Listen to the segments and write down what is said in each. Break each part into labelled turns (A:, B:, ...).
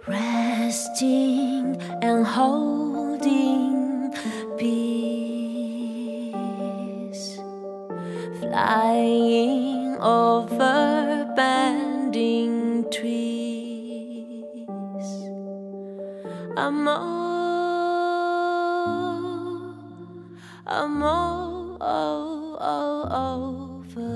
A: resting and holding peace, flying over bending trees. I'm all over.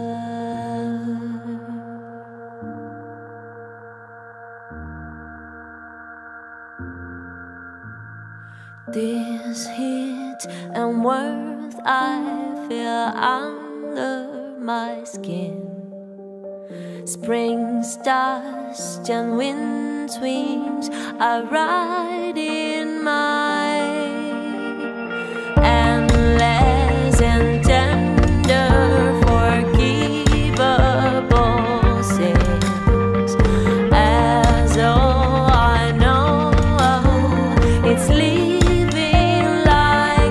A: This heat and warmth I feel under my skin. Spring's dust and wind swings I ride in my endless and tender forgivable sins. As all I know, it's living like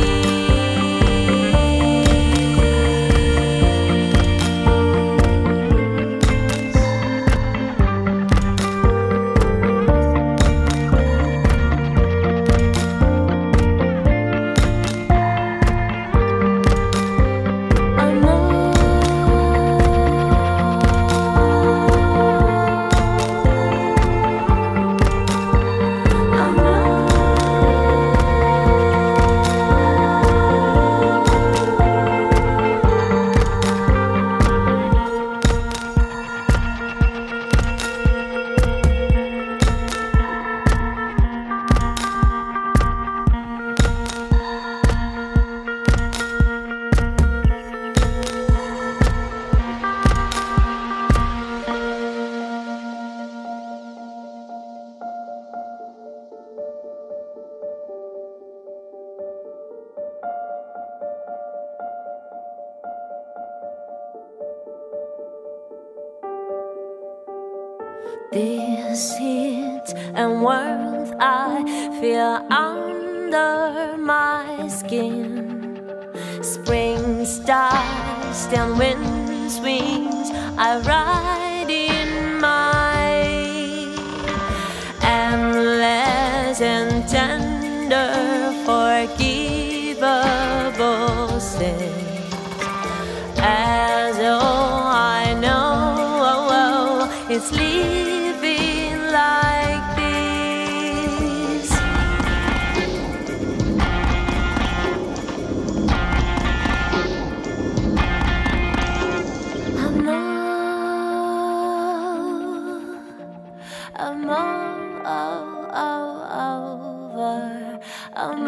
A: this heat and warmth I feel under my skin. Spring's dust and wind swings I ride in my endless and tender forgivable sins. As all I know, it's living like this. I'm all over. I'm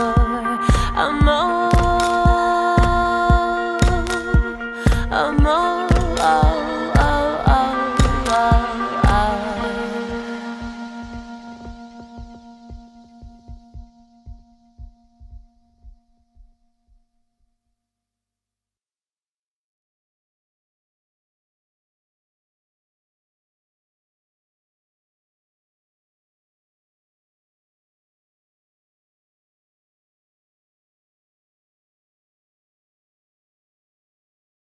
A: all